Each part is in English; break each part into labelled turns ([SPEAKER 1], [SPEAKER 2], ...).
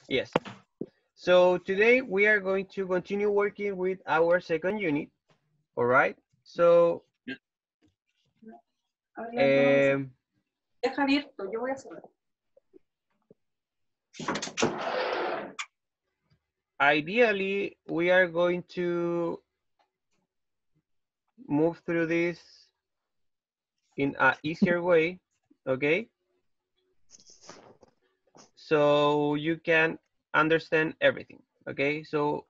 [SPEAKER 1] Yes. So today we are going to continue working with our second unit. All right. So um,
[SPEAKER 2] Deja abierto, yo voy a hacerlo.
[SPEAKER 1] ideally, we are going to move through this in an easier way. Okay. So you can understand everything. Okay. So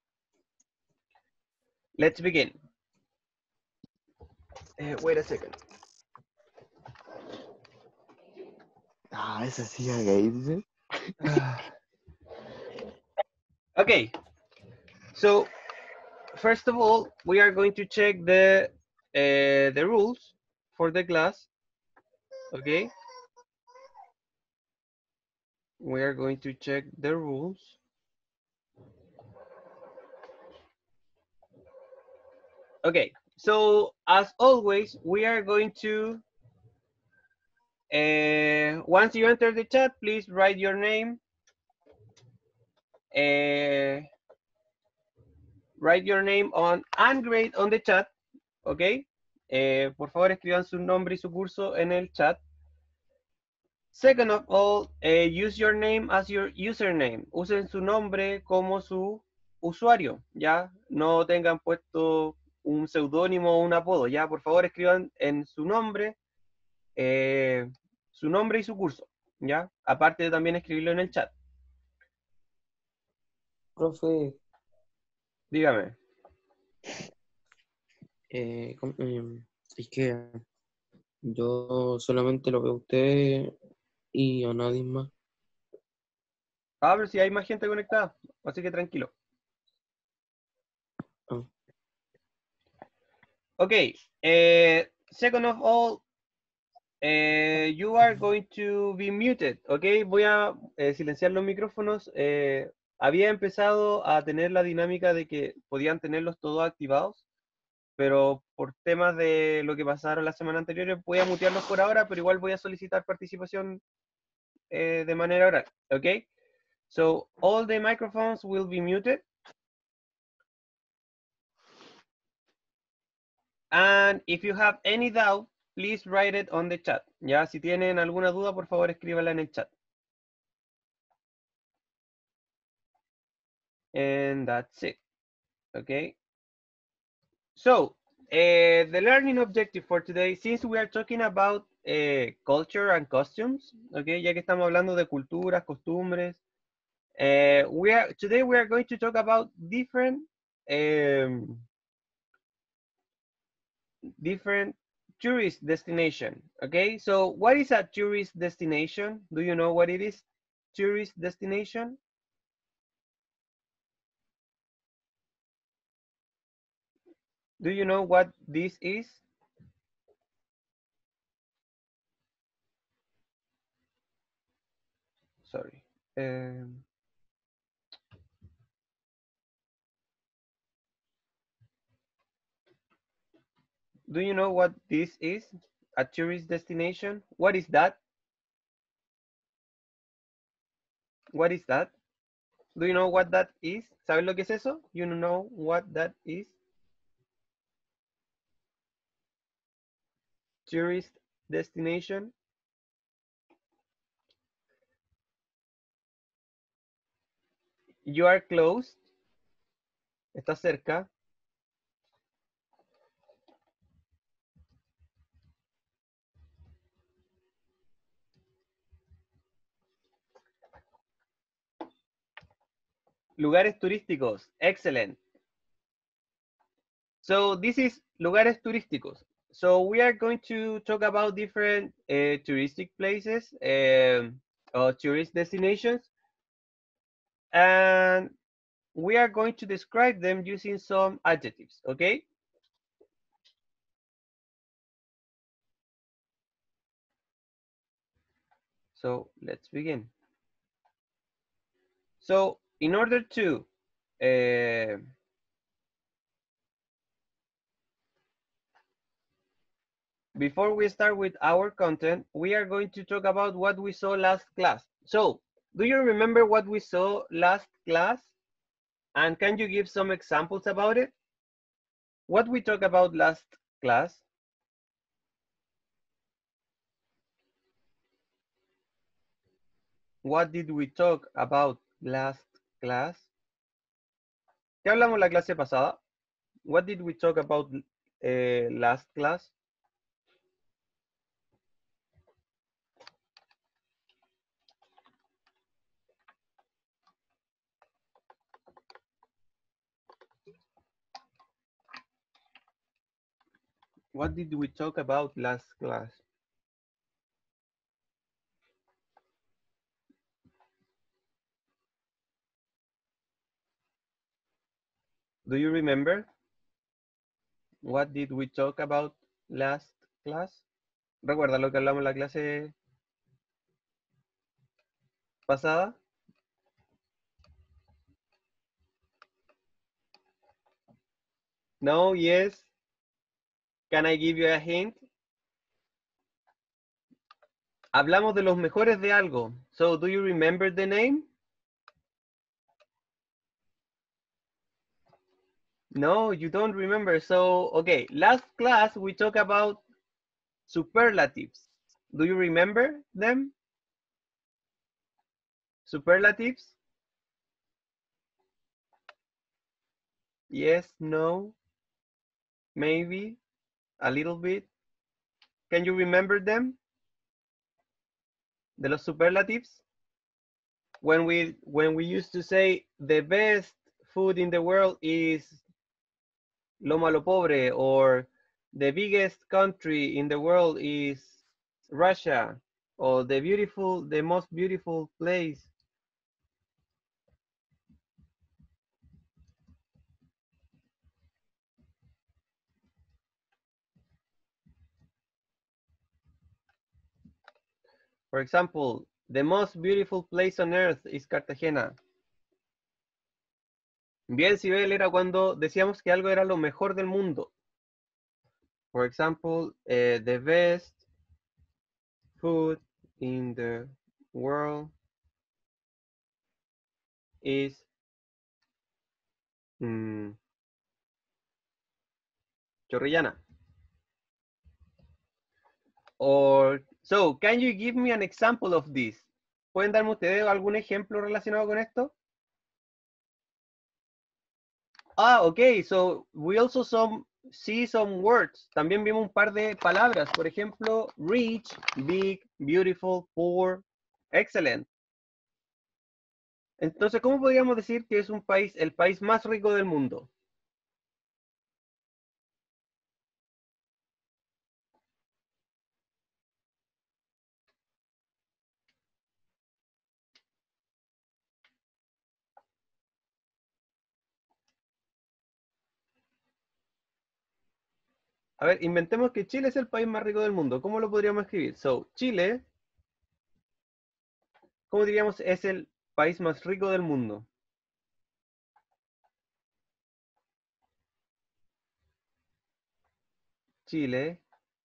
[SPEAKER 1] let's begin. Wait a second.
[SPEAKER 3] Ah, esa sí es gay, dice.
[SPEAKER 1] Okay. So first of all, we are going to check the rules for the class. Okay. We are going to check the rules. Okay. So as always, we are going to once you enter the chat, please write your name. Write your name on and grade on the chat. Okay. Por favor, escriban su nombre y su curso en el chat. Second of all, use your name as your username. Usen su nombre como su usuario, ¿ya? No tengan puesto un seudónimo o un apodo, ¿ya? Por favor, escriban en su nombre y su curso, ¿ya? Aparte de también escribirlo en el chat.
[SPEAKER 4] Profe,
[SPEAKER 1] Dígame.
[SPEAKER 4] es que yo solamente lo veo a usted y a nadie más.
[SPEAKER 1] A ver si hay más gente conectada, así que tranquilo.
[SPEAKER 4] Ah.
[SPEAKER 1] Okay, second of all, you are going to be muted, ok. Voy a silenciar los micrófonos. Había empezado a tener la dinámica de que podían tenerlos todos activados, pero por temas de lo que pasaron la semana anterior, voy a mutearlos por ahora, pero igual voy a solicitar participación de manera oral, ok. So, all the microphones will be muted. And if you have any doubt, please write it on the chat. Ya, si tienen alguna duda, por favor, escríbanla en el chat. And that's it. Okay. So, the learning objective for today, since we are talking about culture and costumes, okay, ya que estamos hablando de culturas, costumbres, today we are going to talk about different tourist destination. Okay, so what is a tourist destination? Do you know what it is? Tourist destination? Do you know what this is? Sorry. Do you know what this is? A tourist destination? What is that? What is that? Do you know what that is? ¿Sabes lo que es eso? You know what that is? Tourist destination. You are close. Está cerca. Lugares turísticos. Excellent. So this is lugares turísticos. So we are going to talk about different touristic places or tourist destinations. And we are going to describe them using some adjectives, okay? So let's begin. So in order to before we start with our content, we are going to talk about what we saw last class. So Do you remember what we saw last class? And can you give some examples about it? What we talked about last class? What did we talk about last class? ¿Qué hablamos la clase pasada? What did we talk about last class? What did we talk about last class? Do you remember? What did we talk about last class? ¿Recuerda lo que hablamos en la clase pasada? No, yes. Can I give you a hint? Hablamos de los mejores de algo. So, do you remember the name? No, you don't remember. So, okay, last class we talked about superlatives. Do you remember them? Superlatives? Yes, no, maybe, a little bit. Can you remember them? De los superlatives? When we used to say the best food in the world is Loma lo Pobre, or the biggest country in the world is Russia, or the most beautiful place. For example, the most beautiful place on earth is Cartagena. Bien, Sibel, era cuando decíamos que algo era lo mejor del mundo. For example, the best food in the world is Chorrillana. Or, so, can you give me an example of this? ¿Pueden darme ustedes algún ejemplo relacionado con esto? Ah, okay, so we also see some words. También vimos un par de palabras. Por ejemplo, rich, big, beautiful, poor, excellent. Entonces, ¿cómo podríamos decir que es un país, el país más rico del mundo? A ver, inventemos que Chile es el país más rico del mundo. ¿Cómo lo podríamos escribir? So, Chile, ¿cómo diríamos es el país más rico del mundo? Chile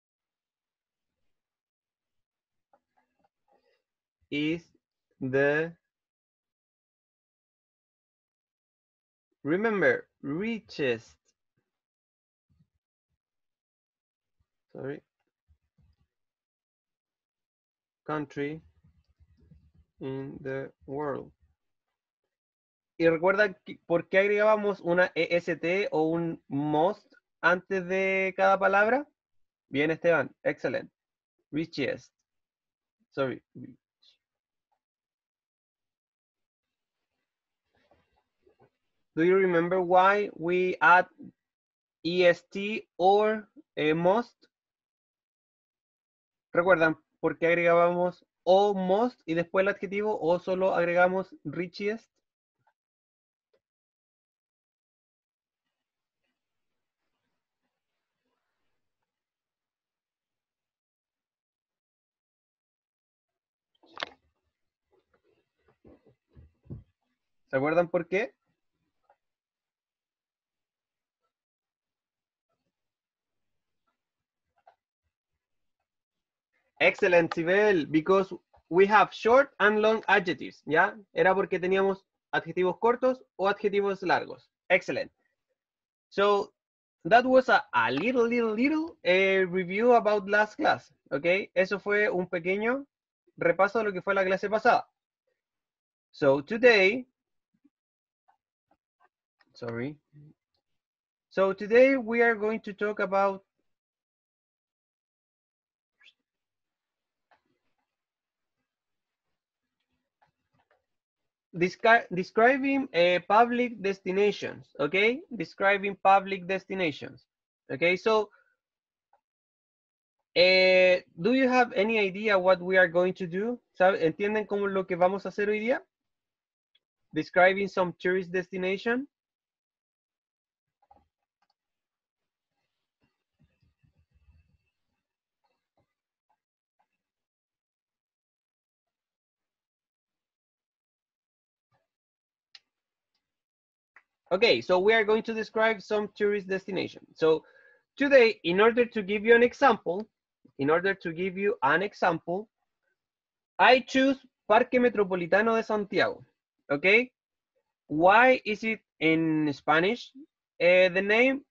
[SPEAKER 1] is the, remember, richest, sorry, country in the world. Y recuerda por qué agregábamos una EST o un most antes de cada palabra. Bien, Esteban, excelente. Richest. Sorry. Do you remember why we add EST or most? ¿Recuerdan por qué agregábamos o most y después el adjetivo o solo agregamos richest? ¿Se acuerdan por qué? Excellent, Sibel, because we have short and long adjectives, ¿ya? Era porque teníamos adjetivos cortos o adjetivos largos. Excellent. So that was a little review about last class, ¿ok? Eso fue un pequeño repaso de lo que fue la clase pasada. So today we are going to talk about describing public destinations, okay? Describing public destinations, okay? So, do you have any idea what we are going to do? ¿Entienden cómo lo que vamos a hacer hoy día? Describing some tourist destination. Okay, so we are going to describe some tourist destination. So today, in order to give you an example, I choose Parque Metropolitano de Santiago, okay? Why is it in Spanish? The name,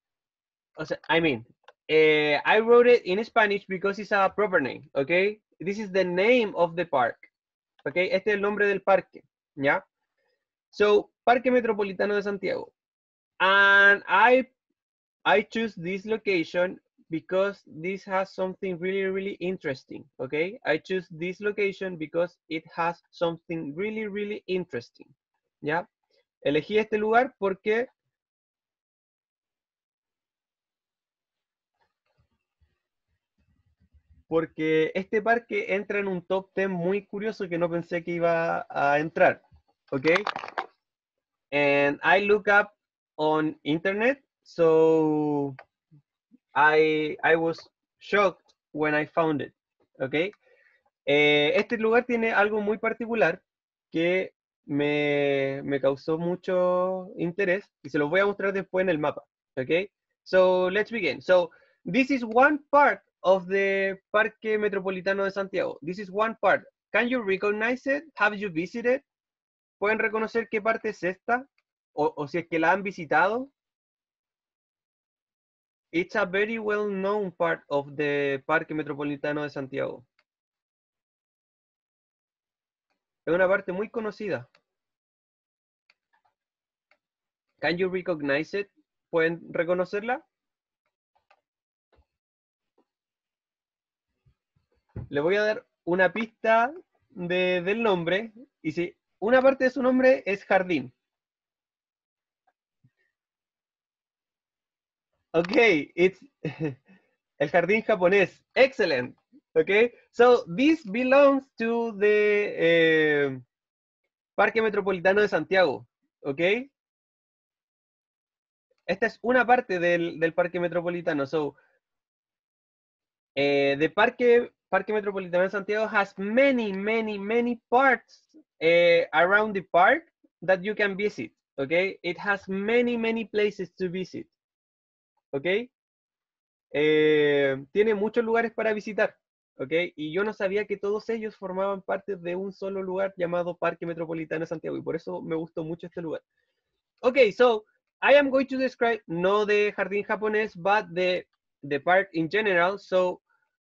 [SPEAKER 1] I wrote it in Spanish because it's a proper name, okay? This is the name of the park, okay? Este es el nombre del parque, ¿ya? So, Parque Metropolitano de Santiago. And I choose this location because this has something really interesting, okay? I choose this location because it has something really interesting, ¿ya? Elegí este lugar porque este parque entra en un top 10 muy curioso que no pensé que iba a entrar, okay? And I look up on internet, so I was shocked when I found it, okay? Este lugar tiene algo muy particular que me causó mucho interés y se los voy a mostrar después en el mapa, okay? So let's begin. So this is one part of the Parque Metropolitano de Santiago. This is one part. Can you recognize it? Have you visited? ¿Pueden reconocer qué parte es esta? O si es que la han visitado. It's a very well-known part of the Parque Metropolitano de Santiago. Es una parte muy conocida. Can you recognize it? ¿Pueden reconocerla? Le voy a dar una pista del nombre. Y si una parte de su nombre es jardín. Ok, it's el jardín japonés. Excellent. Okay, so this belongs to the Parque Metropolitano de Santiago. Ok. Esta es una parte del Parque Metropolitano. So, the Parque Metropolitano de Santiago has many parts around the park that you can visit. Okay, it has many places to visit. Okay, tiene muchos lugares para visitar. Okay, y yo no sabía que todos ellos formaban parte de un solo lugar llamado Parque Metropolitano de Santiago, y por eso me gustó mucho este lugar. Okay, so I am going to describe no the jardín japonés, but the park in general. So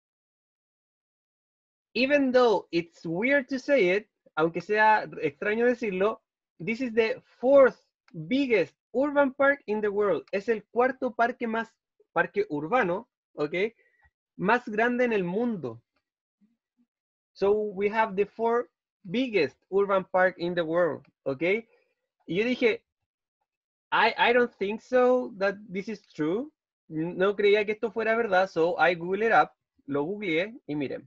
[SPEAKER 1] even though it's weird to say it, aunque sea extraño decirlo, this is the fourth biggest urban park in the world. Es el cuarto parque urbano, ¿ok? Más grande en el mundo. So we have the fourth biggest urban park in the world, ¿ok? Y yo dije, I don't think so that this is true. No creía que esto fuera verdad, so I Google it up, lo googleé y miren.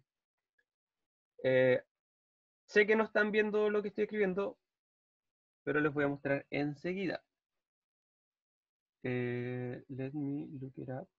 [SPEAKER 1] Sé que no están viendo lo que estoy escribiendo, pero les voy a mostrar enseguida. Let me look it up.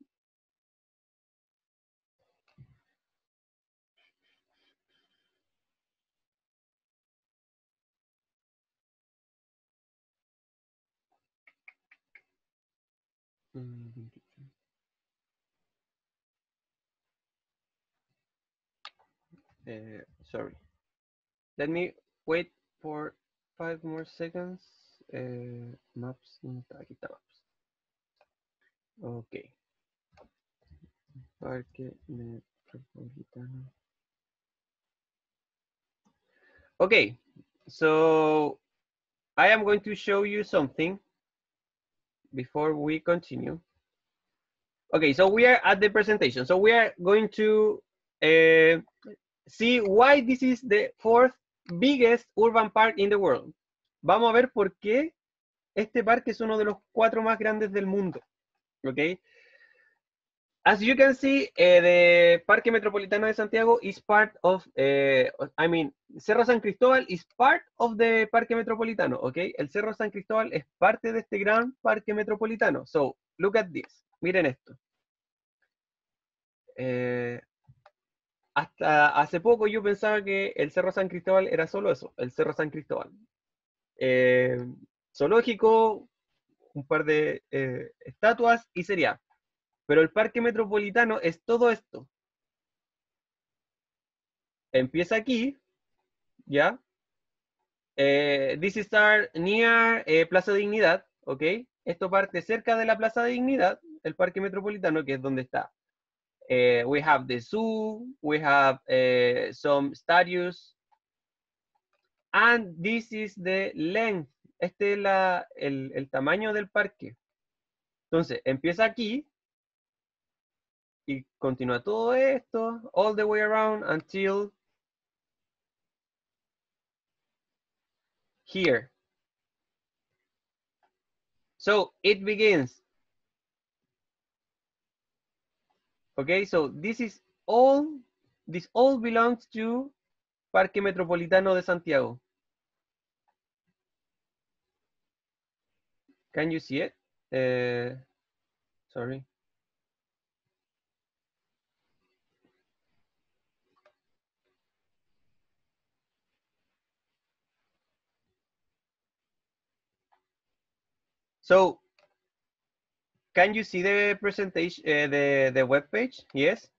[SPEAKER 1] Sorry. let me wait for 5 more seconds. Maps, aquí está Maps. Ok. Parque Metropolitano. Okay, so I am going to show you something before we continue. Okay, so we are at the presentation. So we are going to see why this is the 4th biggest urban park in the world. Vamos a ver por qué este parque es uno de los 4 más grandes del mundo. Okay. As you can see, the Parque Metropolitano de Santiago is part of, Cerro San Cristóbal is part of the Parque Metropolitano, okay? El Cerro San Cristóbal es parte de este gran Parque Metropolitano. So, look at this. Miren esto. Hasta hace poco yo pensaba que el Cerro San Cristóbal era solo eso, el Cerro San Cristóbal. Zoológico, un par de estatuas y sería. Pero el Parque Metropolitano es todo esto. Empieza aquí, ¿ya? This is our near Plaza Dignidad, ¿ok? Esto parte cerca de la Plaza de Dignidad, el Parque Metropolitano, que es donde está. We have the zoo, we have some statues, and this is the length. Este es el tamaño del parque. Entonces, empieza aquí, y continúa todo esto, all the way around until here. So it begins. Okay, so this all belongs to Parque Metropolitano de Santiago. Can you see it? Sorry. So, can you see the presentation, the web page? Yes.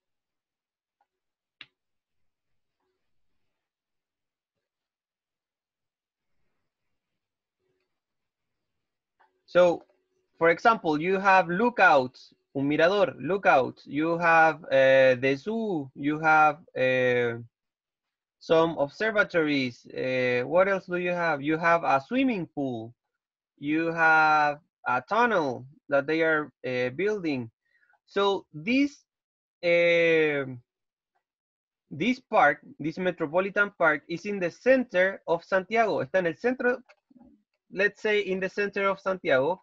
[SPEAKER 1] So, for example, you have lookouts, un mirador, lookouts. You have the zoo. You have some observatories. What else do you have? You have a swimming pool. You have a tunnel that they are building. So this park, this metropolitan park, is in the center of Santiago. Está en el centro, let's say in the center of Santiago,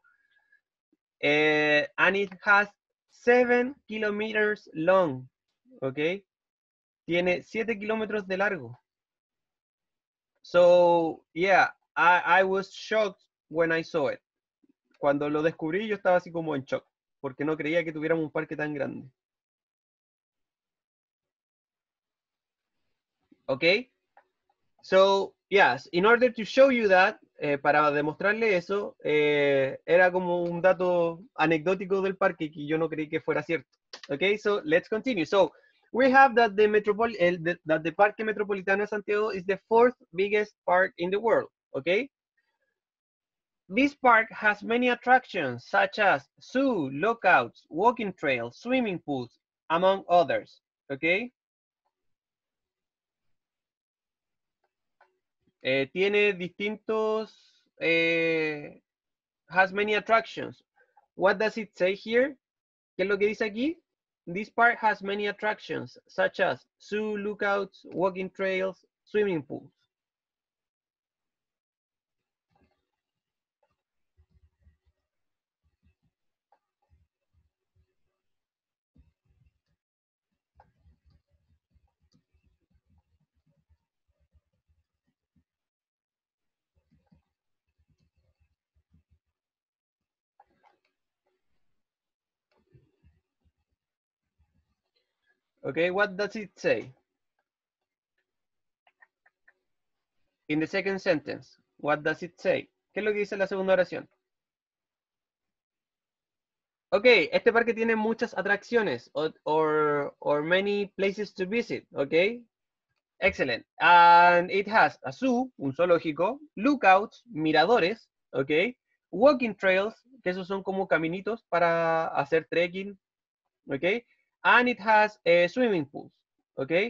[SPEAKER 1] and it has 7 kilometers long. Okay, tiene 7 kilómetros de largo. So yeah, I was shocked when I saw it. Cuando lo descubrí, yo estaba así como en shock, porque no creía que tuviéramos un parque tan grande. Okay, so yes, in order to show you that, para demostrarle eso, era como un dato anecdótico del parque que yo no creí que fuera cierto. Okay, so let's continue. So we have that the Parque Metropolitano de Santiago is the 4th biggest park in the world. Okay. This park has many attractions such as zoo, lookouts, walking trails, swimming pools, among others. Okay. Tiene distintos, has many attractions. What does it say here? ¿Qué es lo que dice aquí? This park has many attractions, such as zoo, lookouts, walking trails, swimming pools. Okay, what does it say? In the second sentence, what does it say? ¿Qué es lo que dice la segunda oración? Okay, este parque tiene muchas atracciones or many places to visit, okay? Excellent. And it has a zoo, un zoológico, lookouts, miradores, ¿ok? Walking trails, que esos son como caminitos para hacer trekking, ¿ok? And it has swimming pools, ¿ok?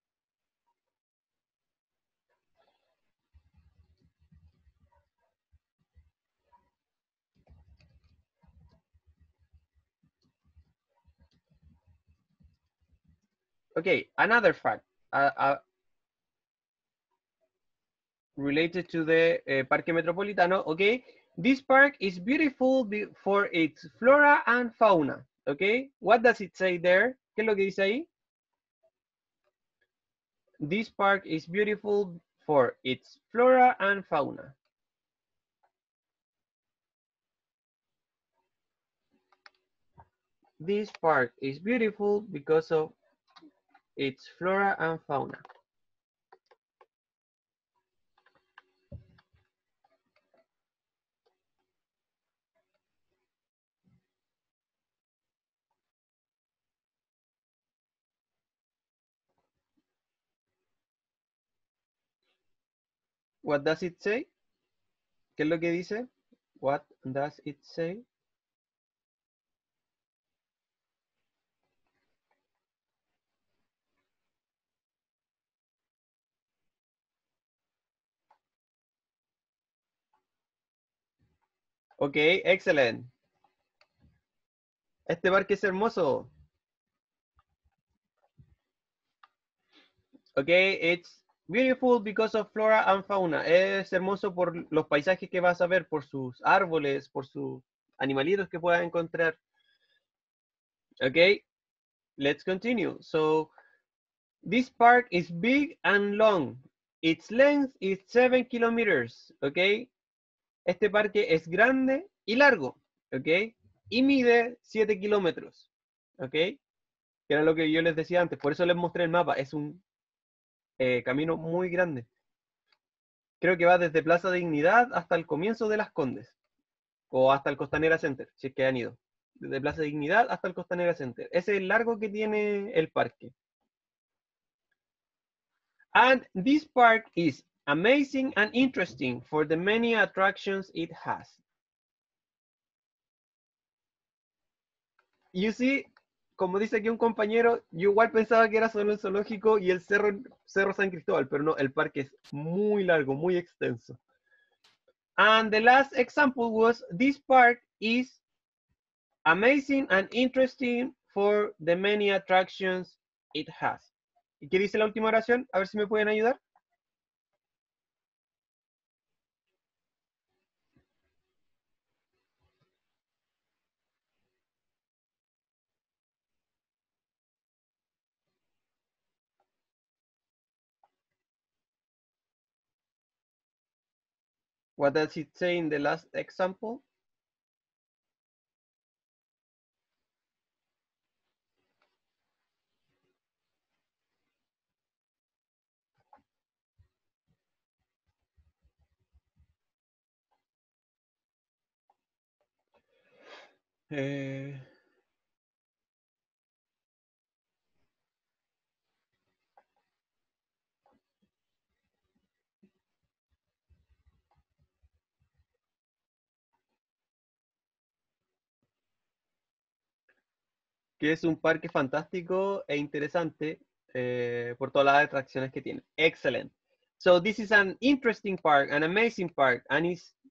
[SPEAKER 1] Okay, another fact related to the Parque Metropolitano, okay? This park is beautiful for its flora and fauna, okay? What does it say there? ¿Qué es lo que dice ahí? This park is beautiful for its flora and fauna. This park is beautiful because of its flora and fauna. What does it say? ¿Qué es lo que dice? What does it say? Ok, excellent. Este parque es hermoso. Ok, it's beautiful because of flora and fauna. Es hermoso por los paisajes que vas a ver, por sus árboles, por sus animalitos que puedas encontrar. Ok, let's continue. So, this park is big and long. Its length is 7 kilometers. Ok, este parque es grande y largo. Ok, y mide 7 kilómetros. Ok, que era lo que yo les decía antes. Por eso les mostré el mapa. Es un camino muy grande. Creo que va desde Plaza Dignidad hasta el comienzo de Las Condes. O hasta el Costanera Center, si es que han ido. Desde Plaza Dignidad hasta el Costanera Center. Ese es el largo que tiene el parque. And this park is amazing and interesting for the many attractions it has. You see, como dice aquí un compañero, yo igual pensaba que era solo el zoológico y el Cerro San Cristóbal, pero no, el parque es muy largo, muy extenso. And the last example was this park is amazing and interesting for the many attractions it has. ¿Y qué dice la última oración? A ver si me pueden ayudar. What does it say in the last example? Que es un parque fantástico e interesante por todas las atracciones que tiene. Excellent. So this is an interesting park, an amazing park, and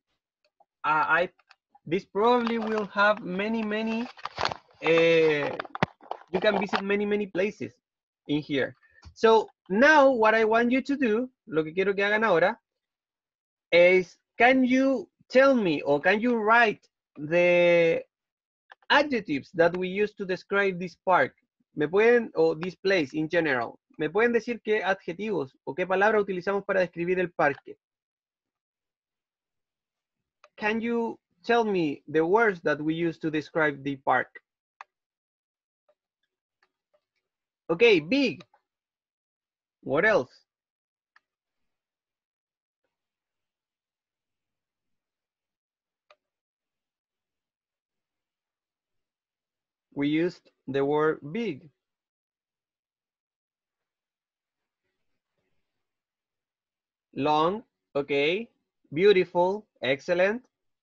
[SPEAKER 1] this probably will have many, you can visit many places in here. So now what I want you to do, lo que quiero que hagan ahora, is can you tell me or can you write the adjectives that we use to describe this park? ¿Me pueden, o this place in general, me pueden decir qué adjetivos o qué palabra utilizamos para describir el parque? Can you tell me the words that we use to describe the park? Okay, big. What else? We used the word big. long, okay. Beautiful, excellent.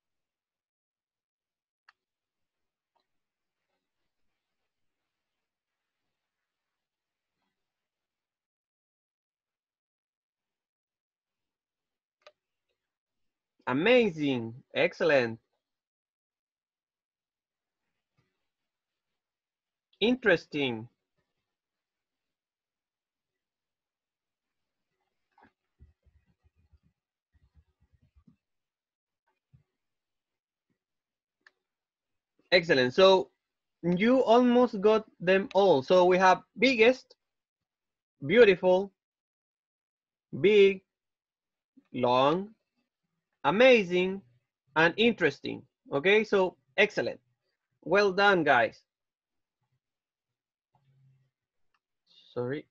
[SPEAKER 1] Amazing, excellent. Interesting. Excellent. So you almost got them all. So we have biggest, beautiful, big, long, amazing, and interesting. Okay, so excellent. Well done, guys. Sorry.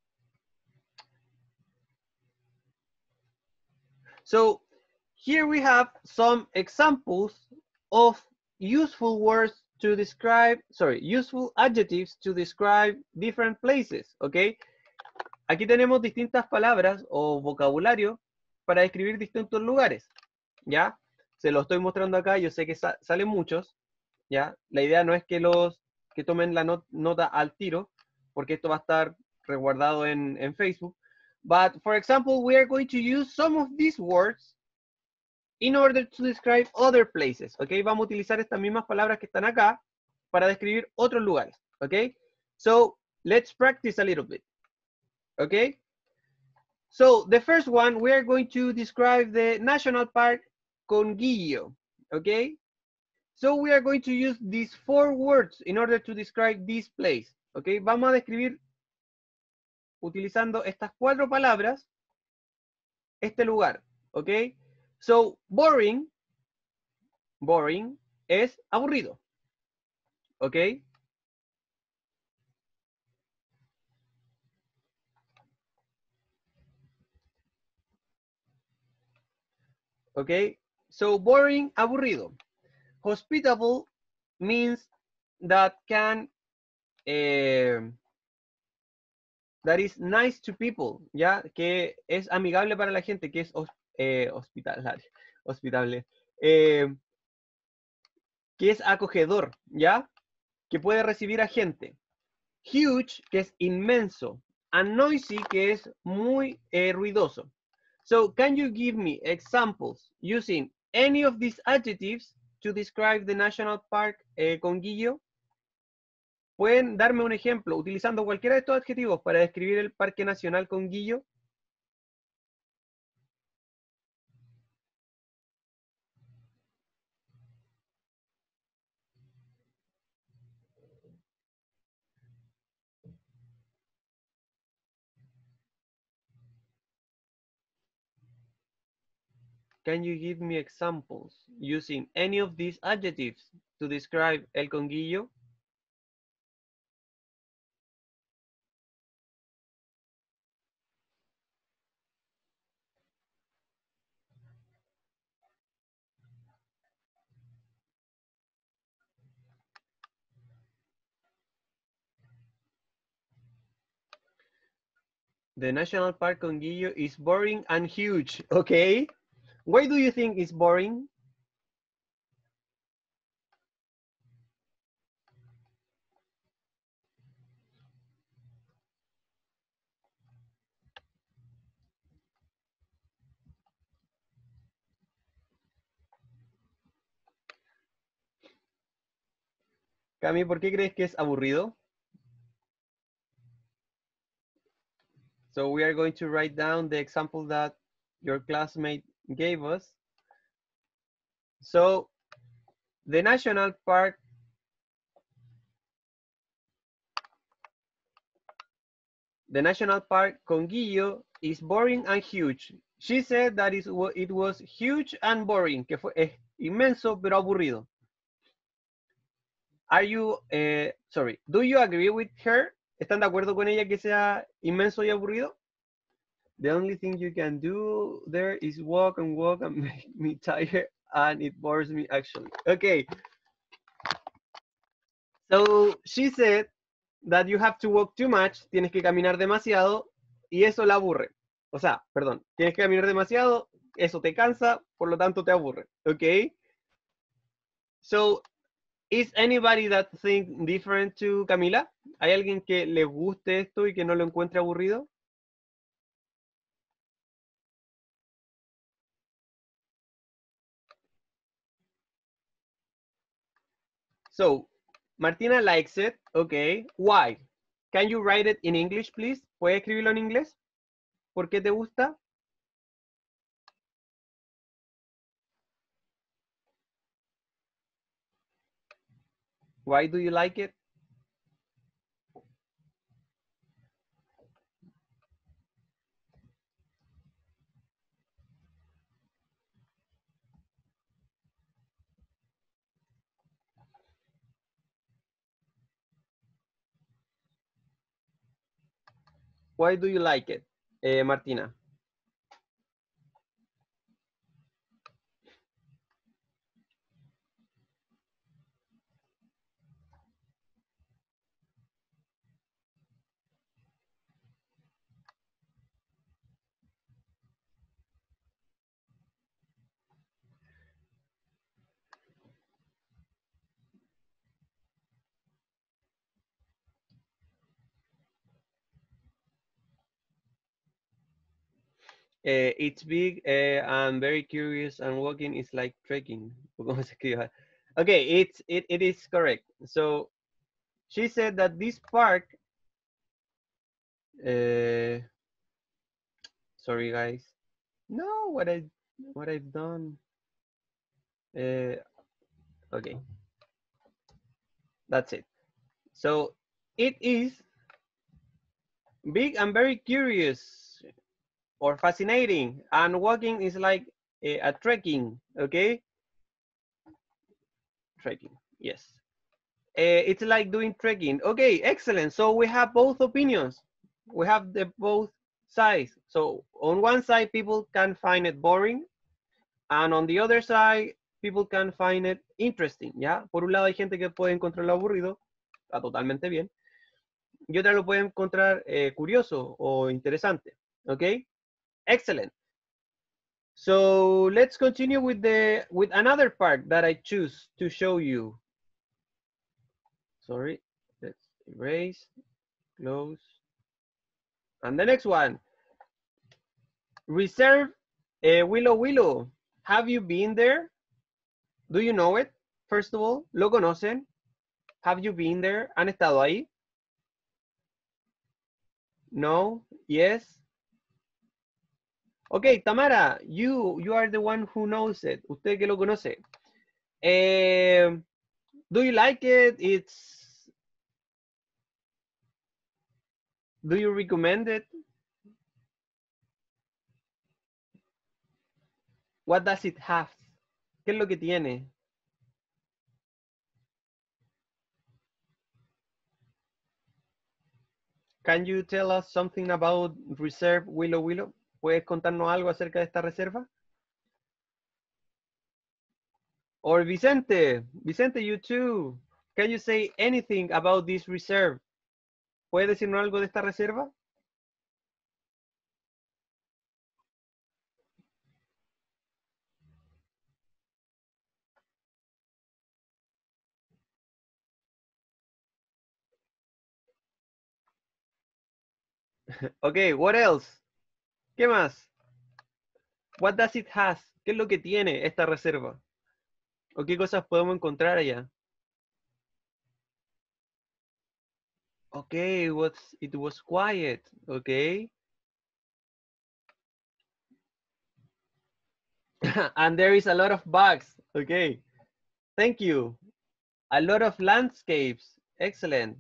[SPEAKER 1] So here we have some examples of useful words to describe, useful adjectives to describe different places, ¿ok? Aquí tenemos distintas palabras o vocabulario para describir distintos lugares, ¿ya? Se lo estoy mostrando acá, yo sé que salen muchos, ¿ya? La idea no es que que tomen la nota al tiro, porque esto va a estar resguardado en Facebook. But, for example, we are going to use some of these words in order to describe other places, ¿ok? Vamos a utilizar estas mismas palabras que están acá para describir otros lugares, ¿ok? So, let's practice a little bit, ¿ok? So, the first one, we are going to describe the National Park Conguillo, ¿ok? So, we are going to use these 4 words in order to describe this place, ¿ok? Vamos a describir, utilizando estas 4 palabras, este lugar, ¿ok? So, boring es aburrido, ¿ok? ¿Ok? So, boring, aburrido. Hospitable means that that is nice to people, ¿ya? Que es amigable para la gente, que es hospitable, que es acogedor, ¿ya? Que puede recibir a gente. Huge, que es inmenso. And noisy, que es muy ruidoso. So, can you give me examples using any of these adjectives to describe the National Park Conguillo? ¿Pueden darme un ejemplo utilizando cualquiera de estos adjetivos para describir el Parque Nacional Conguillo? Can you give me examples using any of these adjectives to describe El Conguillo? The National Park Conguillo is boring and huge, okay? Why do you think it's boring? Cami, ¿por qué crees que es aburrido? So we are going to write down the example that your classmate gave us. So the National Park Conguillo is boring and huge. She said that it was huge and boring, que fue inmenso pero aburrido. Are you, do you agree with her? ¿Están de acuerdo con ella que sea inmenso y aburrido? The only thing you can do there is walk and make me tired and it bores me actually. Okay. So she said that you have to walk too much, tienes que caminar demasiado y eso la aburre. O sea, perdón, tienes que caminar demasiado, eso te cansa, por lo tanto te aburre, ¿ok? So, is anybody that think different to Camila? ¿Hay alguien que le guste esto y que no lo encuentre aburrido? So, Martina likes it, okay. Why? Can you write it in English, please? ¿Puedes escribirlo en inglés? ¿Por qué te gusta? Why do you like it? Why do you like it, Martina? It's big and very curious, and walking is like trekking. ¿Cómo se escribe? Okay, it is correct. So she said that this park. Sorry, guys. No, what I've done. Okay, that's it. So it is big and very curious or fascinating, and walking is like a trekking. Okay, trekking. Yes. It's like doing trekking. Okay, excellent. So we have both opinions. We have the both sides. So on one side, people can find it boring, and on the other side, people can find it interesting. ¿Ya? Por un lado hay gente que puede encontrarlo aburrido, está totalmente bien, y otra lo puede encontrar curioso o interesante. Okay, excellent. So let's continue with another part that I choose to show you. Sorry, let's erase, close. And the next one, Reserve Willow Willow. Have you been there? Do you know it? First of all, ¿lo conocen? Have you been there? ¿Han estado ahí? No? Yes? Okay, Tamara, you are the one who knows it. Usted que lo conoce. Do you like it? Do you recommend it? What does it have? ¿Qué es lo que tiene? Can you tell us something about Reserve Willow Willow? ¿Puedes contarnos algo acerca de esta reserva? Or Vicente, you too. Can you say anything about this reserve? ¿Puedes decirnos algo de esta reserva? Okay, what else? ¿Qué más? What does it has? ¿Qué es lo que tiene esta reserva? ¿O qué cosas podemos encontrar allá? Okay, it was quiet. Okay. And there is a lot of bugs. Okay. Thank you. A lot of landscapes. Excellent.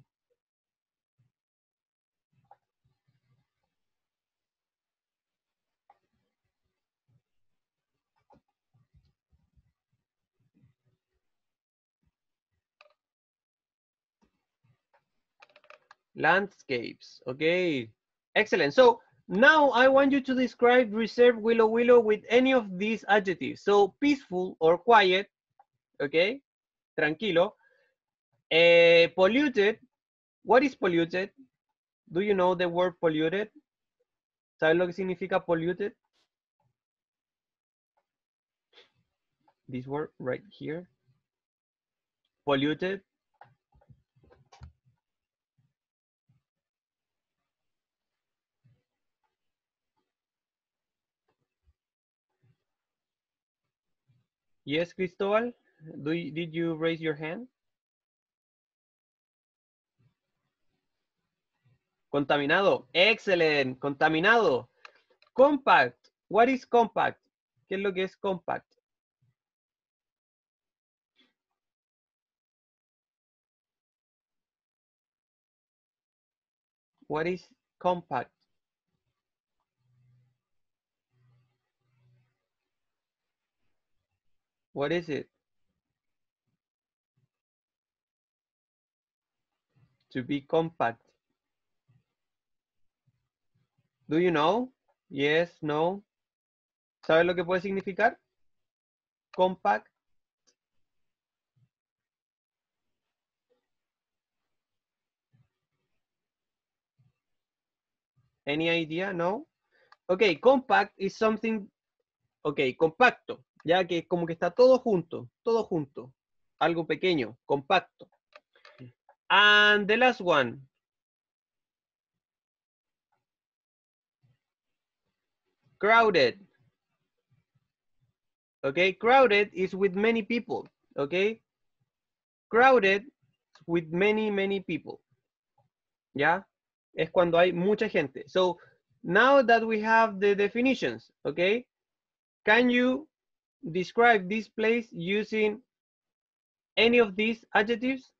[SPEAKER 1] Landscapes. Okay. Excellent. So now I want you to describe Reserve Willow Willow with any of these adjectives. So peaceful or quiet. Okay. Tranquilo. Polluted. What is polluted? Do you know the word polluted? ¿Sabes lo que significa polluted? This word right here. Polluted. Yes, Cristobal. Did you raise your hand? Contaminado. Excellent. Contaminado. Compact. What is compact? ¿Qué es lo que es compact? What is compact? What is it? To be compact. Do you know? Yes, no. ¿Sabes lo que puede significar? Compact. Any idea? No. Okay, compact is something. Okay, compacto. Ya que como que está todo junto, todo junto. Algo pequeño, compacto. And the last one. Crowded. Okay, crowded is with many people. Okay, crowded with many people. ¿Ya? Es cuando hay mucha gente. So now that we have the definitions, okay, can you describe this place using any of these adjectives?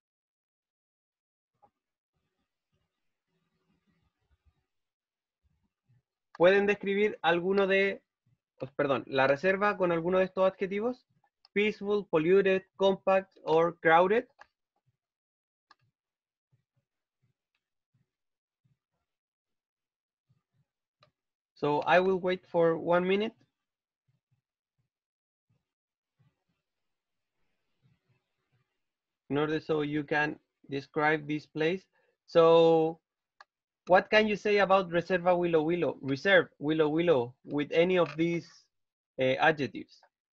[SPEAKER 1] ¿Pueden describir alguno de, perdón, la reserva con alguno de estos adjetivos? Peaceful, polluted, compact, or crowded? So I will wait for 1 minute. In order so you can describe this place. So what can you say about Reserva Willow Willow? Reserve Willow Willow with any of these adjectives?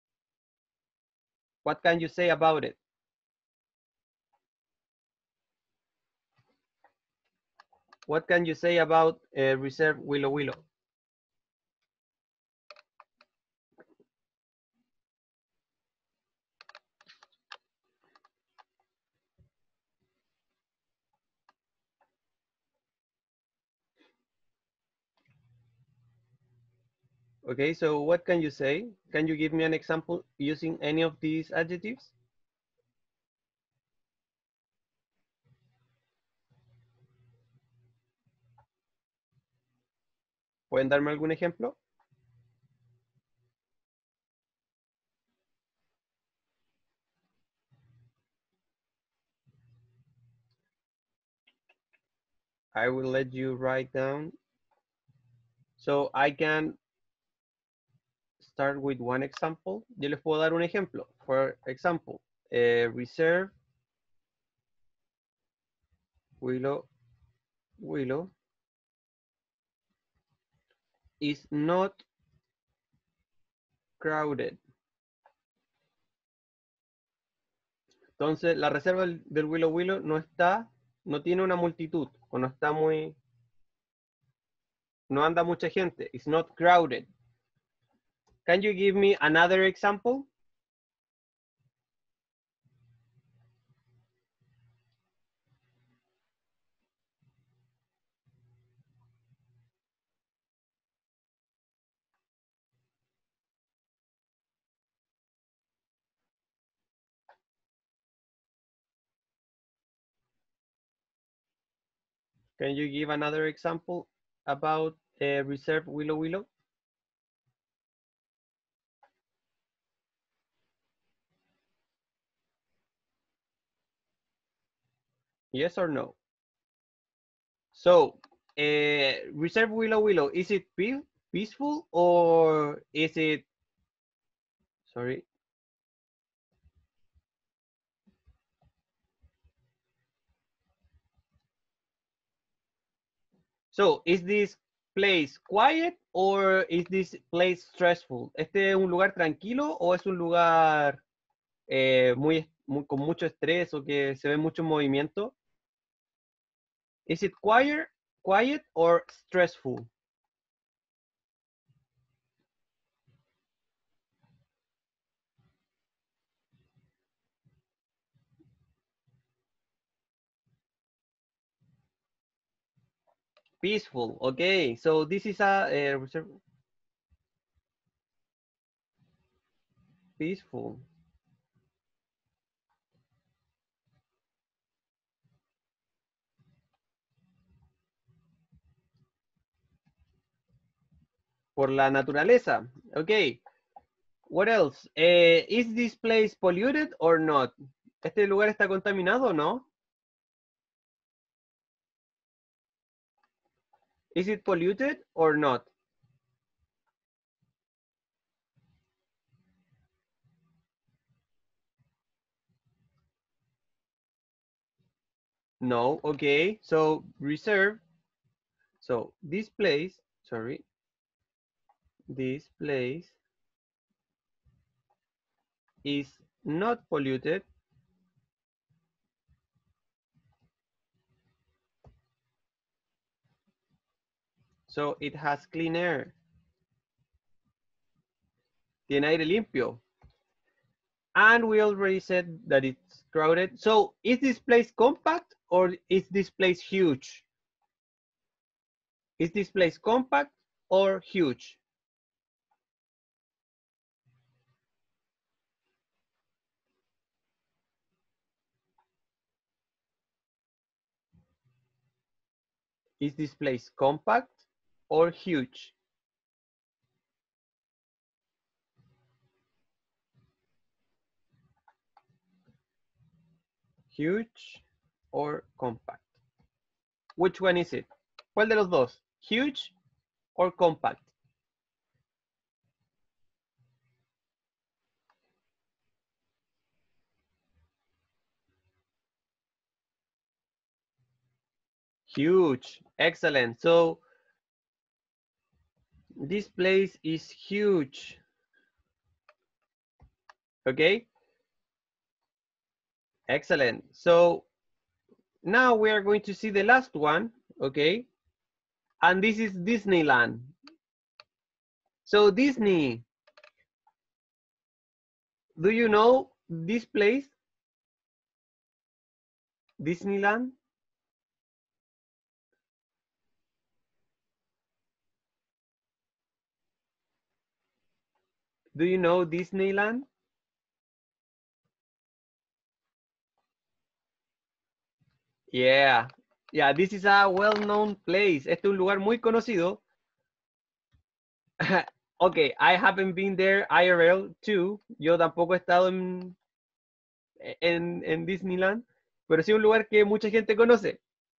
[SPEAKER 1] What can you say about it? What can you say about Reserve Willow Willow? Okay, so what can you say? Can you give me an example using any of these adjectives? ¿Pueden darme algún ejemplo? I will let you write down. So I can start with one example. Yo les puedo dar un ejemplo. For example, Reserve Willow Willow is not crowded. Entonces, la reserva del Willow Willow no tiene una multitud, o no está muy, no anda mucha gente. It's not crowded. Can you give me another example? Can you give another example about Reserve Willow Willow? Yes or no? So, Reserve Willow Willow, is it peaceful or is it, sorry? So, is this place quiet or is this place stressful? ¿Este es un lugar tranquilo o es un lugar con mucho estrés o que se ve mucho movimiento? Is it quiet or stressful? Peaceful. Okay, so this is a reserve. Peaceful. Por la naturaleza. Okay. What else? Is this place polluted or not? ¿Este lugar está contaminado o no? Is it polluted or not? No. Okay. So reserve. So this place, sorry. This place is not polluted. So it has clean air. Tiene aire limpio. And we already said that it's crowded. So is this place compact or is this place huge? Is this place compact or huge? Is this place compact or huge? Huge or compact? Which one is it? ¿Cuál de los dos? Huge or compact? Huge. Excellent. So this place is huge. Okay. Excellent. So now we are going to see the last one. Okay. And this is Disneyland. So Disney, do you know this place? Disneyland? Do you know Disneyland? Yeah. Yeah, this is a well-known place. Este es un lugar muy conocido. Okay, I haven't been there IRL too. Yo tampoco he estado en Disneyland, pero sí un lugar que mucha gente conoce.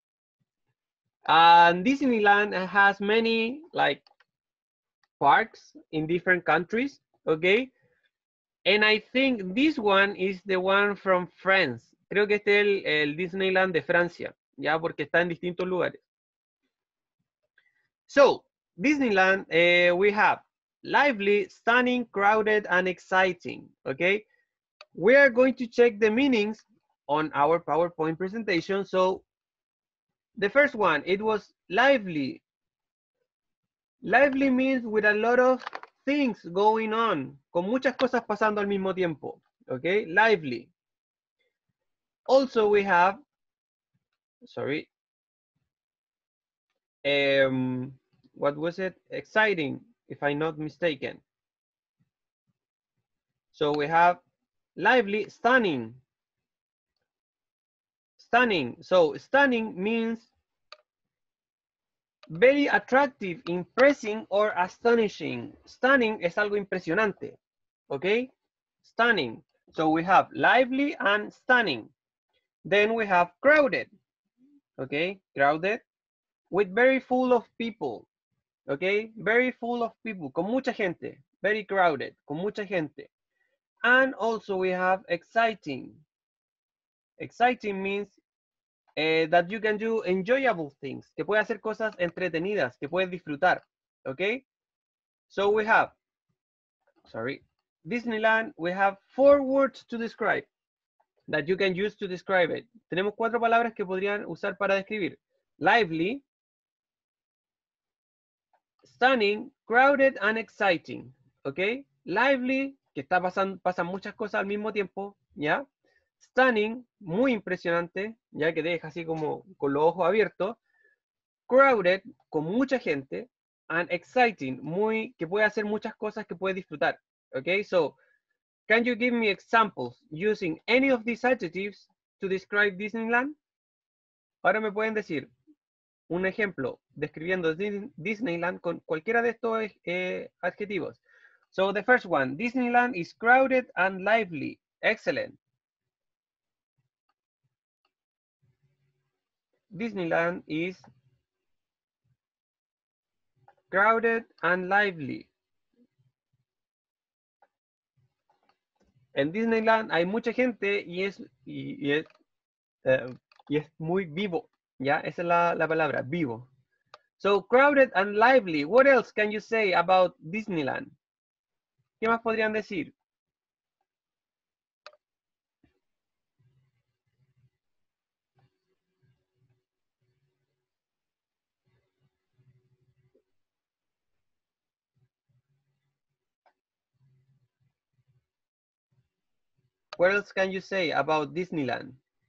[SPEAKER 1] And Disneyland has many like parks in different countries, okay? And I think this one is the one from France. Creo que este es el Disneyland de Francia, ya porque está en distintos lugares. So, Disneyland, we have lively, stunning, crowded, and exciting, okay? We are going to check the meanings on our PowerPoint presentation. So, the first one, it was lively. Lively means with a lot of things going on, con muchas cosas pasando al mismo tiempo, okay? Lively. Also, we have, sorry, what was it? Exciting, if I'm not mistaken. So we have lively, stunning. Stunning. So stunning means very attractive, impressing, or astonishing. Stunning es algo impresionante. Okay? Stunning. So we have lively and stunning. Then we have crowded. Okay? Crowded. With very full of people. Okay? Very full of people. Con mucha gente. Very crowded. Con mucha gente. And also we have exciting. Exciting means that you can do enjoyable things, que puede hacer cosas entretenidas, que puedes disfrutar, okay? So we have, Disneyland, we have 4 words to describe that you can use to describe it. Tenemos 4 palabras que podrían usar para describir. Lively, stunning, crowded, and exciting, okay? Lively, que pasan muchas cosas al mismo tiempo, ¿ya? Stunning, muy impresionante, ya que te deja así como con los ojos abiertos. Crowded, con mucha gente. And exciting, que puede hacer muchas cosas que puede disfrutar. Okay, so can you give me examples using any of these adjectives to describe Disneyland? Ahora me pueden decir un ejemplo describiendo Disneyland con cualquiera de estos adjetivos. So the first one, Disneyland is crowded and lively. Excellent. Disneyland is crowded and lively. En Disneyland hay mucha gente y es muy vivo, ¿ya? Esa es la palabra, vivo. So, crowded and lively. What else can you say about Disneyland? ¿Qué más podrían decir? What else can you say about Disneyland?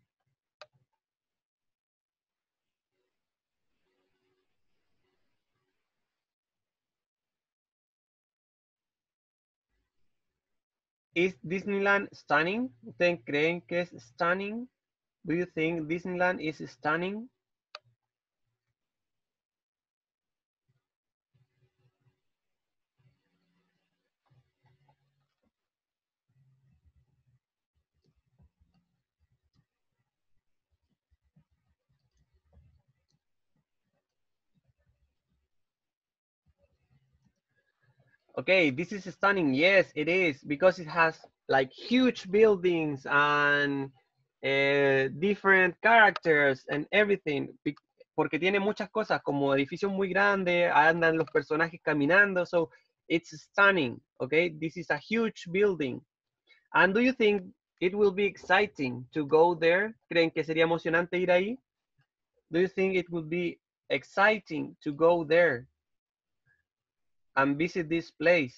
[SPEAKER 1] Is Disneyland stunning? ¿Ustedes creen que es stunning? Do you think Disneyland is stunning? Okay, this is stunning. Yes, it is, because it has like huge buildings and different characters and everything. Porque tiene muchas cosas, como edificios muy grandes, andan los personajes caminando, so it's stunning, okay? This is a huge building. And do you think it will be exciting to go there? ¿Creen que sería emocionante ir ahí? Do you think it would be exciting to go there and visit this place?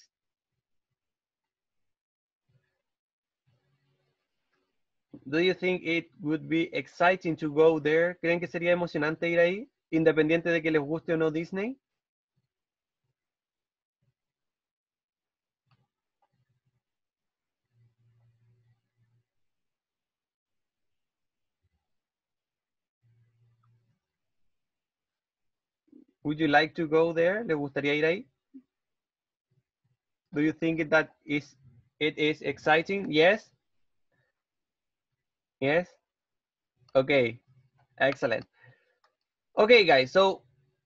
[SPEAKER 1] Do you think it would be exciting to go there? ¿Creen que sería emocionante ir ahí? Independiente de que les guste o no Disney. Would you like to go there? ¿Les gustaría ir ahí? Do you think it is exciting? Yes? Yes? Okay, excellent. Okay, guys, so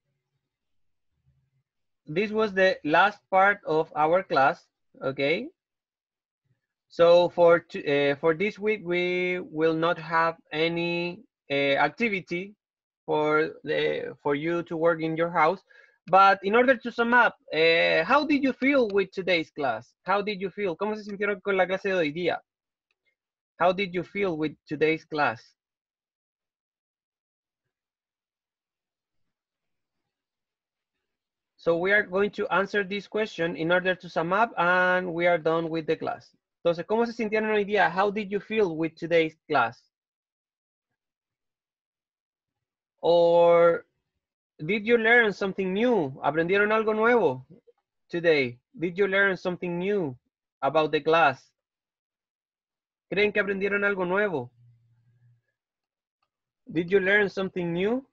[SPEAKER 1] this was the last part of our class, okay? So for this week, we will not have any activity for you to work in your house. But in order to sum up, how did you feel with today's class? How did you feel? ¿Cómo se sintieron con la clase de hoy día? How did you feel with today's class? So we are going to answer this question in order to sum up, and we are done with the class. Entonces, ¿cómo se sintieron hoy día? How did you feel with today's class? Or did you learn something new? ¿Aprendieron algo nuevo today? Did you learn something new about the class? ¿Creen que aprendieron algo nuevo? Did you learn something new?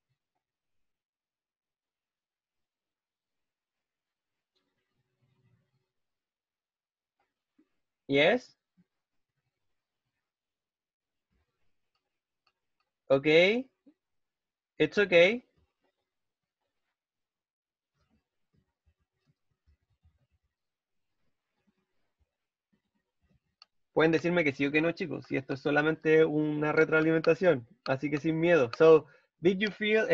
[SPEAKER 1] Yes? Okay. It's okay. Pueden decirme que sí o que no, chicos, si esto es solamente una retroalimentación, así que sin miedo. So, did you feel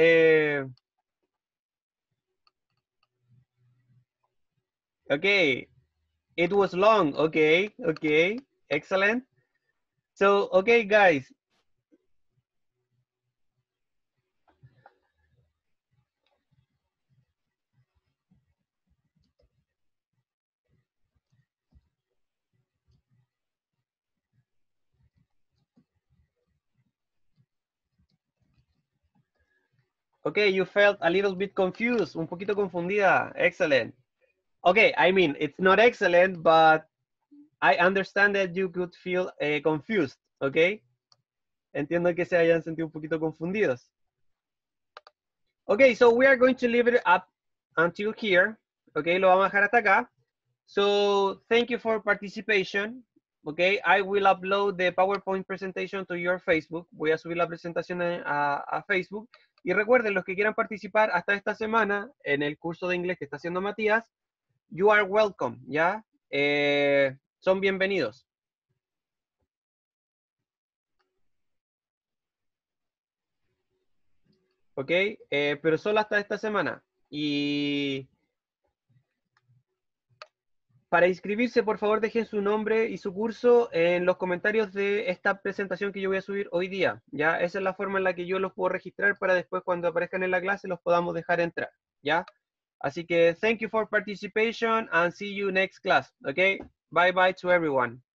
[SPEAKER 1] okay, it was long. Okay, okay, excellent. So, okay, guys. Okay, you felt a little bit confused, un poquito confundida. Excellent. Okay, I mean, it's not excellent, but I understand that you could feel confused, okay? Entiendo que se hayan sentido un poquito confundidos. Okay, so we are going to leave it up until here. Okay, lo vamos a dejar hasta acá. So thank you for participation. Okay, I will upload the PowerPoint presentation to your Facebook. Voy a subir la presentación a Facebook. Y recuerden, los que quieran participar hasta esta semana en el curso de inglés que está haciendo Matías, you are welcome, ¿ya? Son bienvenidos. ¿Ok? Pero solo hasta esta semana. Y para inscribirse, por favor, dejen su nombre y su curso en los comentarios de esta presentación que yo voy a subir hoy día. ¿Ya? Esa es la forma en la que yo los puedo registrar para después cuando aparezcan en la clase los podamos dejar entrar. ¿Ya? Así que thank you for participation and see you next class. ¿Ok? Bye bye to everyone.